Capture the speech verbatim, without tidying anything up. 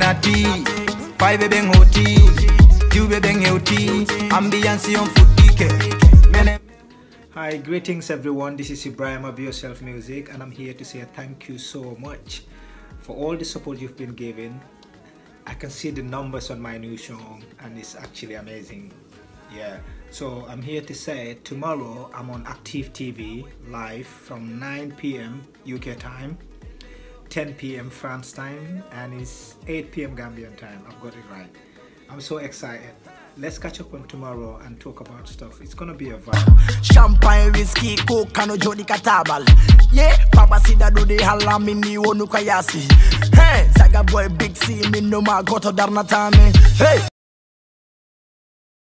nati, five beng hoti, you beng hoti, ambiance on footike. Hi, greetings everyone. This is Ibrahim of Yourself Music, and I'm here to say thank you so much for all the support you've been giving. I can see the numbers on my new song, and it's actually amazing. Yeah, so I'm here to say tomorrow I'm on Active T V live from nine p m U K time, ten p m France time, and it's eight p m Gambian time. I've got it right. I'm so excited. Let's catch up on tomorrow and talk about stuff. It's gonna be a vibe. Champagne, whiskey, coke, and jodi katabal. Yeah, Papa Sida do the halam in the onu kayasi. Hey, Saga boy, big C, me no ma goto darnatame. Hey,